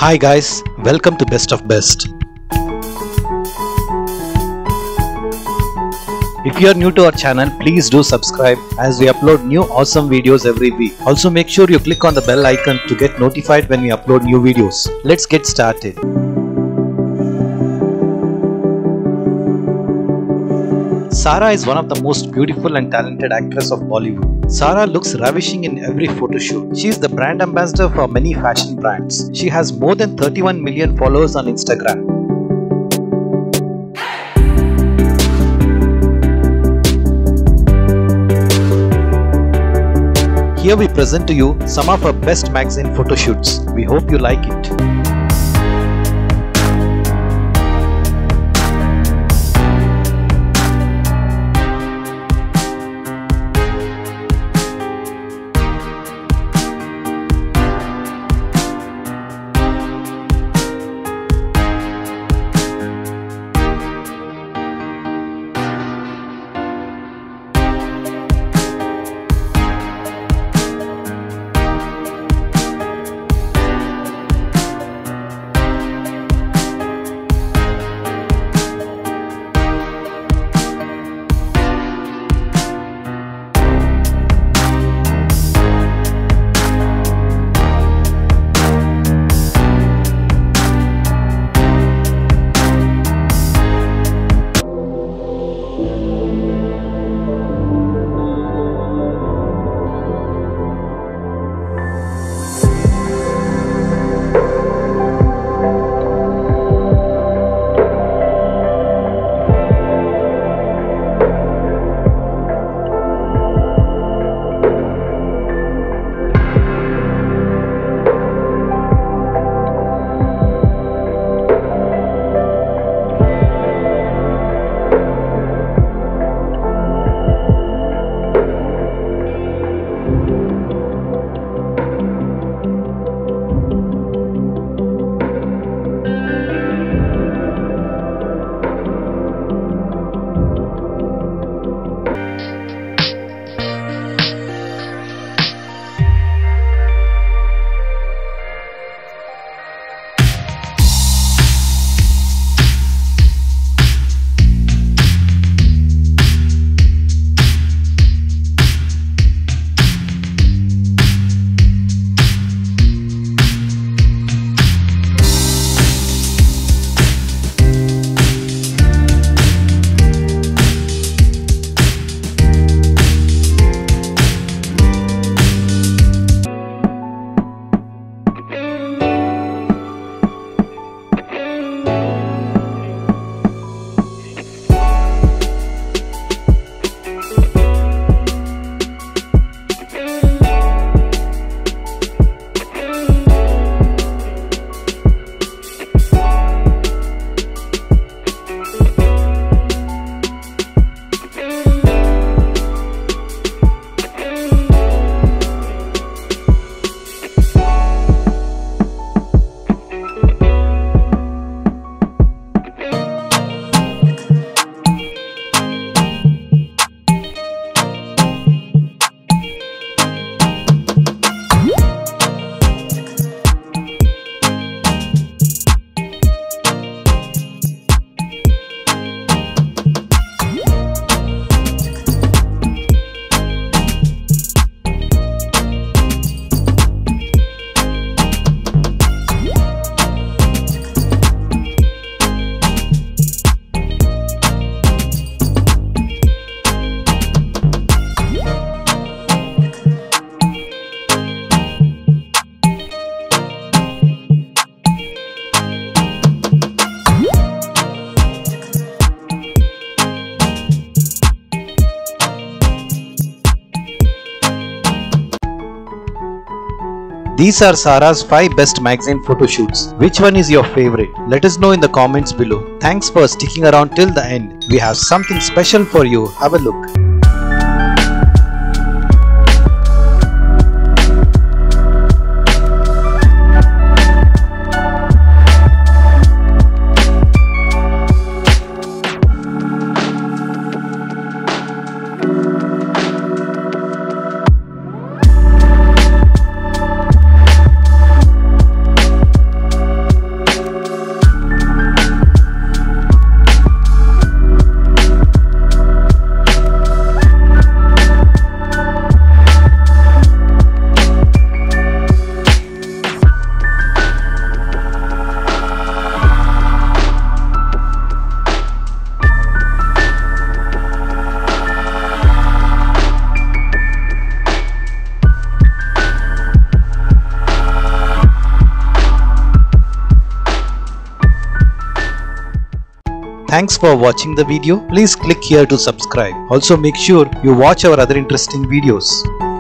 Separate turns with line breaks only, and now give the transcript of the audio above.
Hi guys, welcome to Best of Best. If you are new to our channel, please do subscribe as we upload new awesome videos every week. Also make sure you click on the bell icon to get notified when we upload new videos. Let's get started. Sara is one of the most beautiful and talented actresses of Bollywood. Sara looks ravishing in every photo shoot. She is the brand ambassador for many fashion brands. She has more than 31 million followers on Instagram. Here we present to you some of her best magazine photo shoots. We hope you like it. These are Sara's 5 best magazine photo shoots. Which one is your favorite? Let us know in the comments below. Thanks for sticking around till the end. We have something special for you. Have a look. Thanks for watching the video. Please click here to subscribe. Also make sure you watch our other interesting videos.